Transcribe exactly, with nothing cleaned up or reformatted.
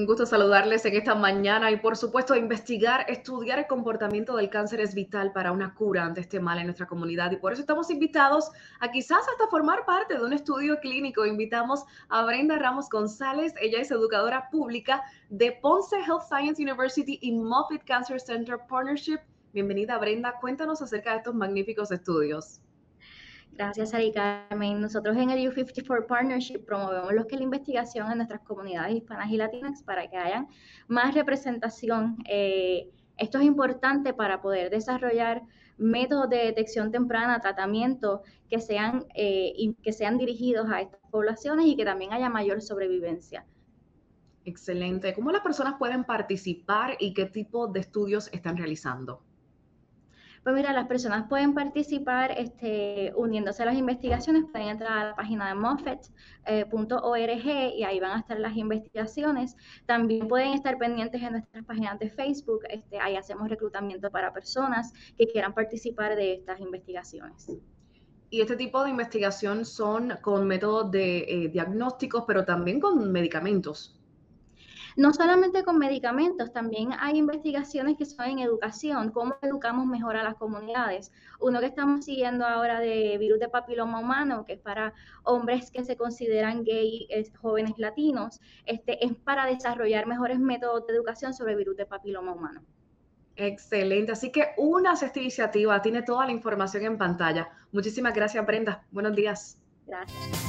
Un gusto saludarles en esta mañana y, por supuesto, investigar, estudiar el comportamiento del cáncer es vital para una cura ante este mal en nuestra comunidad y por eso estamos invitados a quizás hasta formar parte de un estudio clínico. Invitamos a Brenda Ramos González, ella es educadora pública de Ponce Health Science University y Moffitt Cancer Center Partnership. Bienvenida, Brenda, cuéntanos acerca de estos magníficos estudios. Gracias, Ari Carmen. Nosotros en el U cincuenta y cuatro Partnership promovemos lo que es la investigación en nuestras comunidades hispanas y latinas para que haya más representación. Eh, esto es importante para poder desarrollar métodos de detección temprana, tratamiento que sean, eh, y que sean dirigidos a estas poblaciones y que también haya mayor sobrevivencia. Excelente. ¿Cómo las personas pueden participar y qué tipo de estudios están realizando? Pues mira, las personas pueden participar este, uniéndose a las investigaciones, pueden entrar a la página de Moffitt punto org y ahí van a estar las investigaciones. También pueden estar pendientes en nuestras páginas de Facebook, este, ahí hacemos reclutamiento para personas que quieran participar de estas investigaciones. Y este tipo de investigación son con métodos de eh, diagnósticos, pero también con medicamentos. No solamente con medicamentos, también hay investigaciones que son en educación, cómo educamos mejor a las comunidades. Uno que estamos siguiendo ahora de virus de papiloma humano, que es para hombres que se consideran gay, es, jóvenes latinos, este, es para desarrollar mejores métodos de educación sobre virus de papiloma humano. Excelente. Así que únase a esta iniciativa, tiene toda la información en pantalla. Muchísimas gracias, Brenda. Buenos días. Gracias.